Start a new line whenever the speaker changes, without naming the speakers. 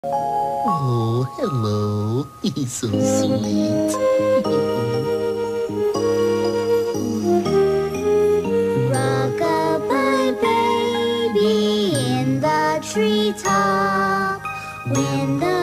Oh, hello. He's so sweet.
Rock-a-bye baby in the treetop. When the